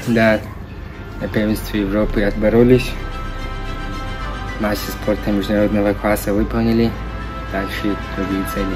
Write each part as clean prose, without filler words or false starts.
Да, на первенстве Европы отборолись. Массы спорта международного класса выполнили. Дальше другие цели.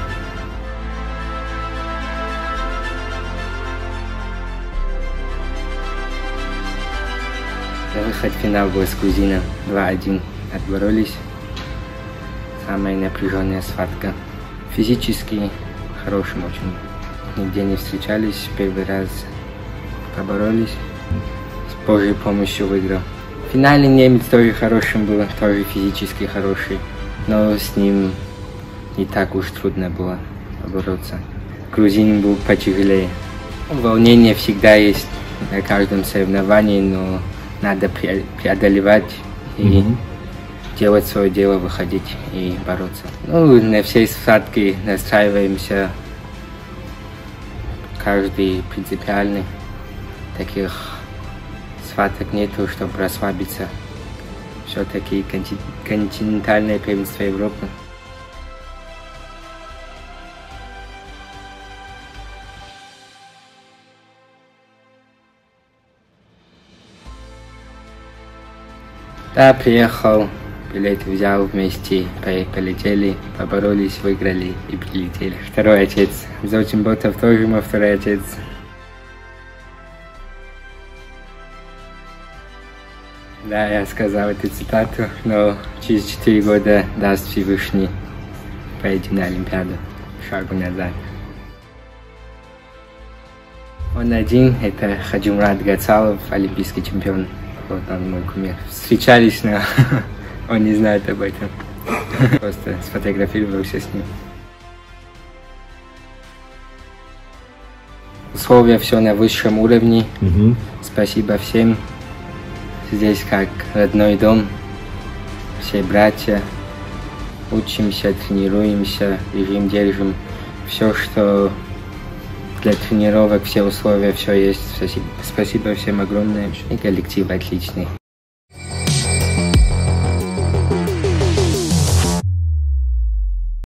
На выход в финал был с грузином 2-1. Отборолись. Самая напряженная схватка. Физически хорошим очень. Нигде не встречались. Первый раз поборолись. С Божьей помощью выиграл. Финальный немец тоже хорошим был, тоже физически хороший. Но с ним не так уж трудно было побороться. Грузин был потяжелее. Волнение всегда есть на каждом соревновании, но надо преодолевать и делать свое дело, выходить и бороться. Ну, на всей схватке настраиваемся. Каждый принципиальный. Таких схваток нету, чтобы расслабиться. Все-таки континентальное первенство Европы. Да, приехал, билет взял вместе, полетели, поборолись, выиграли и прилетели. Второй отец. Золотимботов тоже мой второй отец. Да, я сказал эту цитату, но через 4 года даст Всевышний пойти на Олимпиаду. Шагу назад. Он один, это Хаджимурат Гацалов, олимпийский чемпион. Вот он мой кумир. Встречались, но он не знает об этом. Просто сфотографировался с ним. Условия все на высшем уровне. Спасибо всем. Здесь как родной дом. Все братья. Учимся, тренируемся, режим держим. Все, что для тренировок, все условия, все есть. Спасибо всем огромное. И коллектив отличный.